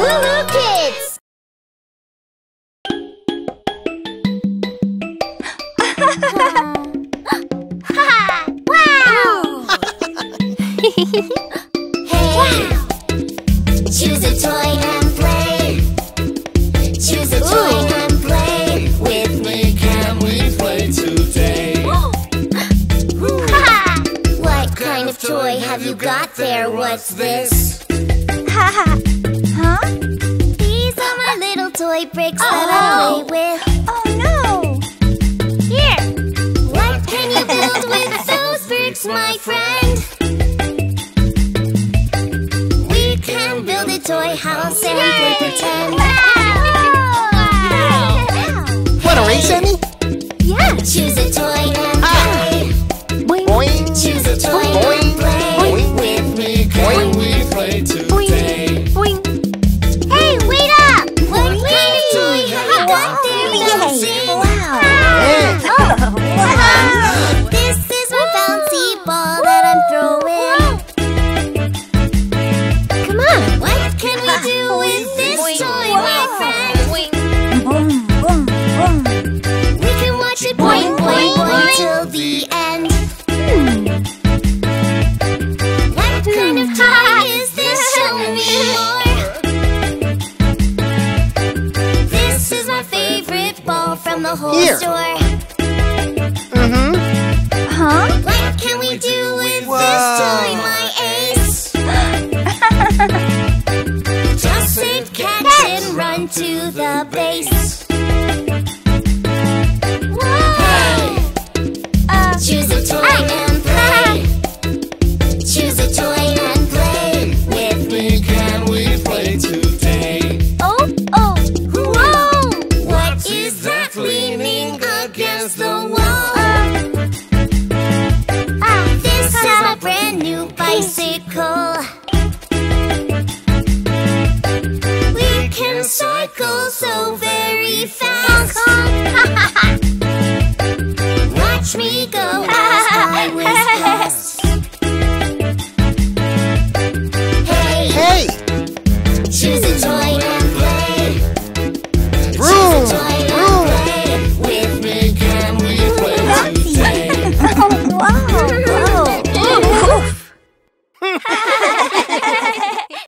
LooLoo Kids! Wow! Hey! Choose a toy and play. Choose a toy and play. With me, can we play today? What kind of toy have you got there? What's this? Huh? These are my little toy bricks that I play with. Oh no! Here! What can you build with those bricks, my friend? We can build a toy house and play pretend. Want a race, Emmy? Yeah! Choose a toy and play. Boing. Choose a toy and play. With me, can we play today? Hey, wait up! What kind of toy have you got there, Bouncing? This is my bouncy ball that I'm throwing. Come on! What can we do with this toy, my friend? We can watch it boing, boing, boing till the end. What kind of toy is this? Show me more. This is my favorite ball from the whole Here. store. Huh? What can we do with this toy, my ace? Just say catch and run to the base. Hey! Choose a toy and play. Choose a toy and play. With me, can we play today? Oh! Whoa! What is that leaning against the wall? This is my brand new bicycle.